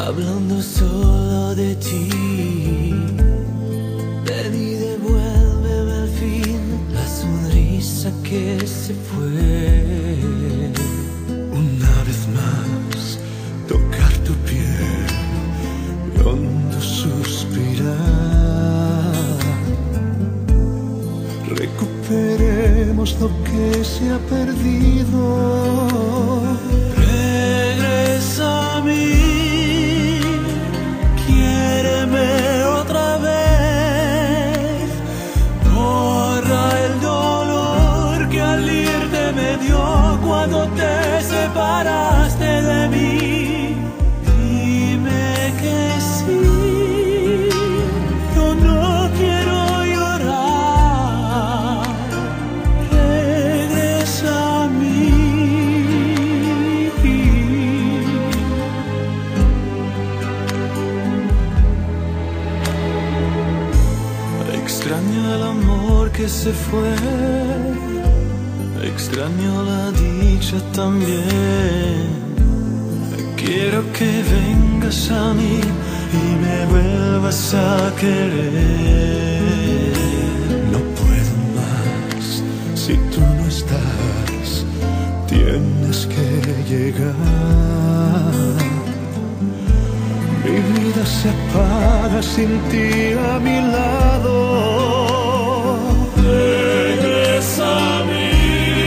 hablando solo de ti. Ven y devuélveme al fin la sonrisa que se fue. Una vez más, tocar tu piel y hondo suspirar. Recuperemos lo que se ha perdido. Regresa a mí, quiéreme otra vez. Borra el dolor que al irte me dio cuando te separaste de mí. Dime que sí, yo no quiero llorar. Regresa a mí. Extraño el amor que se fue, extraño la dicha también. Quiero que vengas a mí y me vuelvas a querer. No puedo más si tú no estás, tienes que llegar. Mi vida se apaga sin ti a mi lado. Regresa a mí,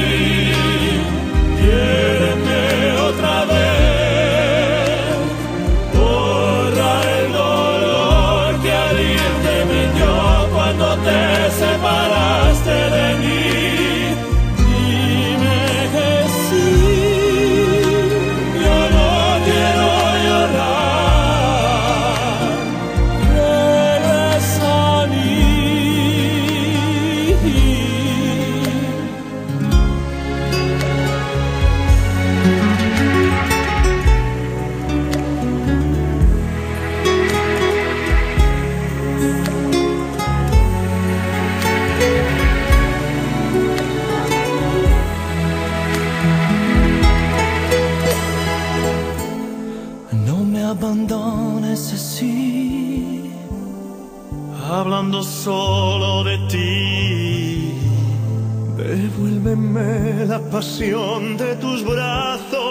quiéreme otra vez. Borra el dolor que al irte me dio cuando te separaste de mí. Dime que sí, yo no quiero llorar. Regresa a mí. No me abandones así, hablando solo de ti. Devuélveme la pasión de tus brazos.